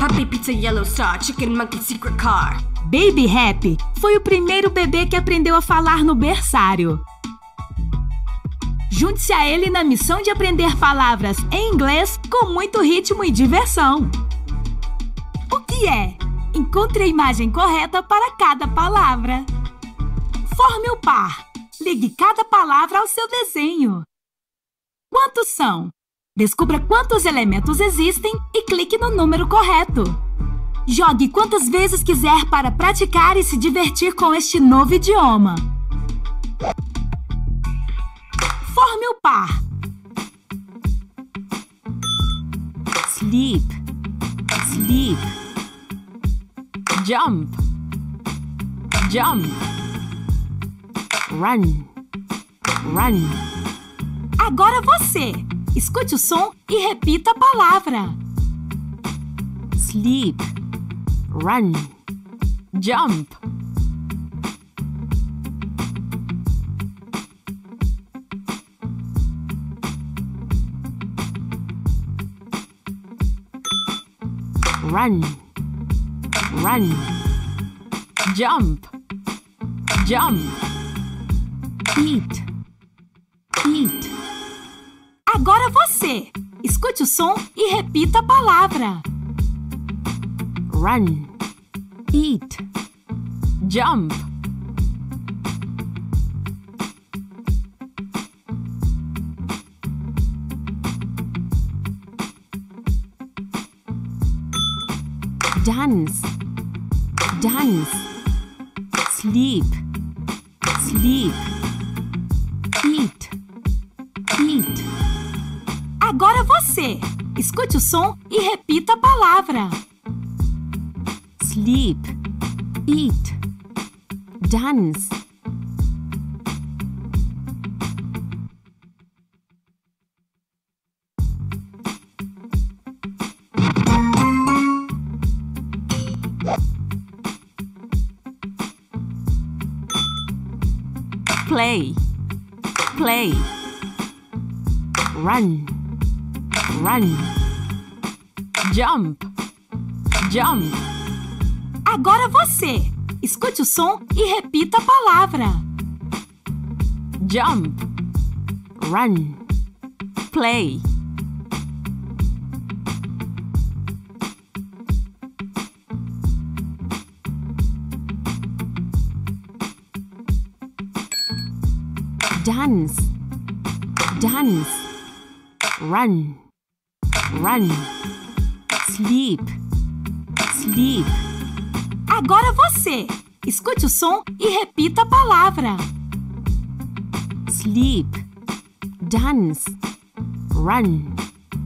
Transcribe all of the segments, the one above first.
Puppy, pizza, yellow star, chicken, monkey, secret car. Baby Happy foi o primeiro bebê que aprendeu a falar no berçário. Junte-se a ele na missão de aprender palavras em inglês com muito ritmo e diversão. O que é? Encontre a imagem correta para cada palavra. Forme o par. Ligue cada palavra ao seu desenho. Quantos são? Descubra quantos elementos existem e clique no número correto. Jogue quantas vezes quiser para praticar e se divertir com este novo idioma. Forme o par. Sleep, sleep. Jump, jump. Run, run. Agora você. Escute o som e repita a palavra. Sleep, run, jump. Run, run, jump, jump. Eat, eat. Agora você. Escute o som e repita a palavra. Run, eat, jump. Dance, dance. Sleep, sleep. Eat, eat. Agora você. Escute o som e repita a palavra. Sleep, eat, dance. Play, play. Run, run. Jump, jump. Agora você. Escute o som e repita a palavra. Jump, run, play. Dance, dance. Run, run. Sleep, sleep. Agora você. Escute o som e repita a palavra. Sleep, dance, run.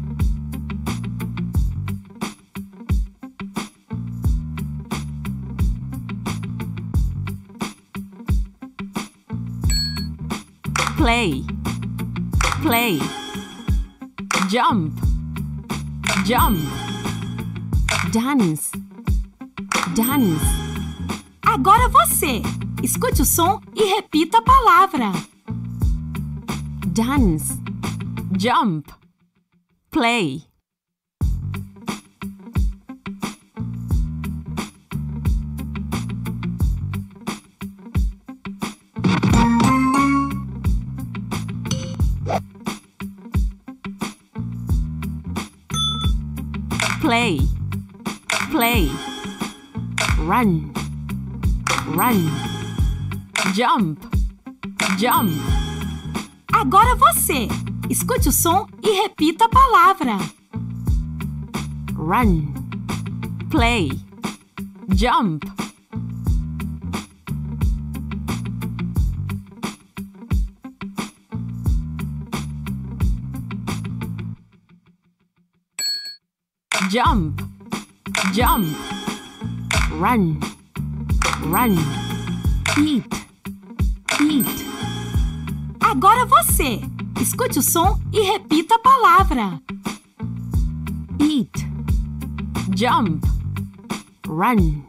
Play, play. Jump, jump. Dance, dance. Agora você. Escute o som e repita a palavra. Dance, jump, play. Play, play. Run, run. Jump, jump. Agora você. Escute o som e repita a palavra. Run, play, jump. Jump, jump. Run, run. Eat, eat. Agora você. Escute o som e repita a palavra. Eat, jump, run.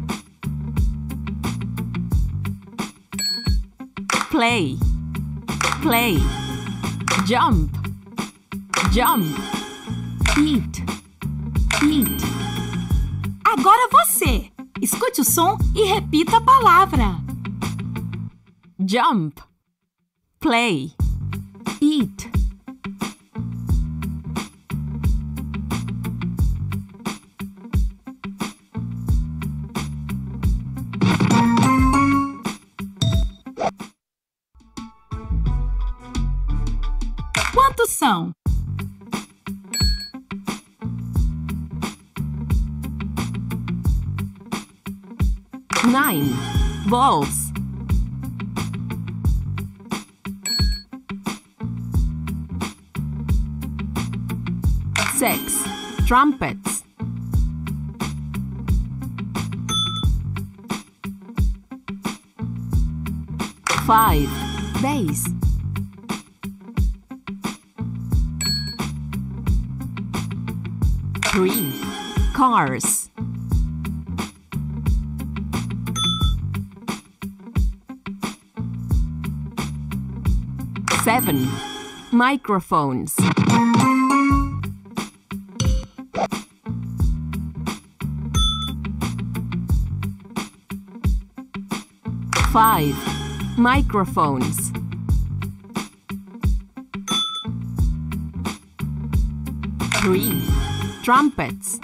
Play, play, jump, jump, eat, eat. Agora você. Escute o som e repita a palavra. jump, play, Eat, quantos são? 9 balls, 6 trumpets, 5 bass, 3 cars, 7 microphones, 5 microphones, 3 trumpets,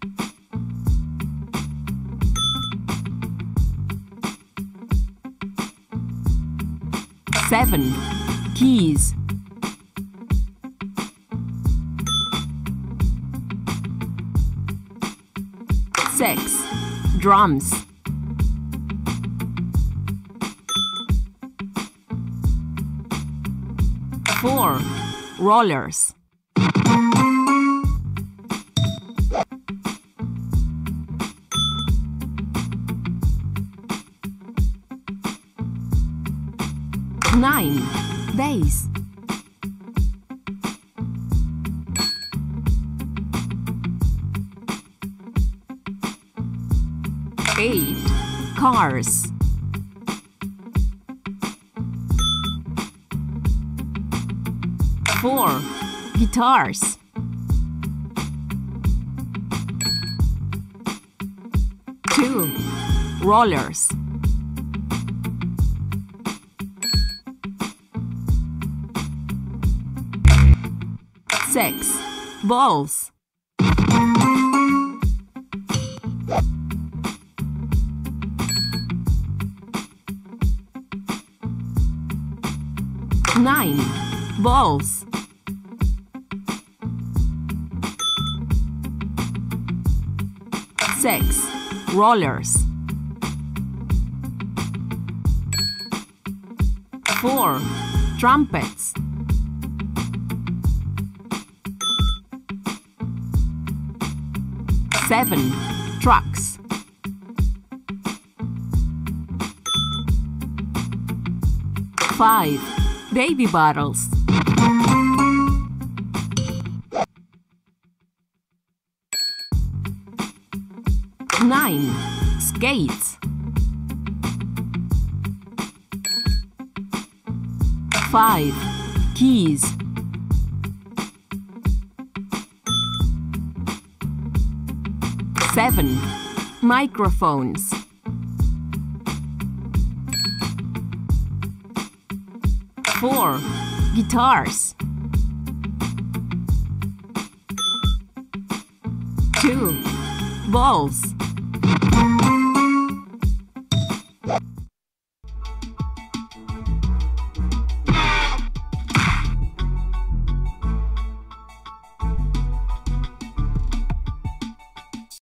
7 keys, 6 drums, 4 rollers, 9 bass, 8 cars, 4 guitars, 2 rollers, 6 balls, 9 balls, 6 rollers, 4 trumpets, 7 trucks, 5 baby bottles, 9 skates, 5 keys, 7 microphones, 4 guitars, 2 balls,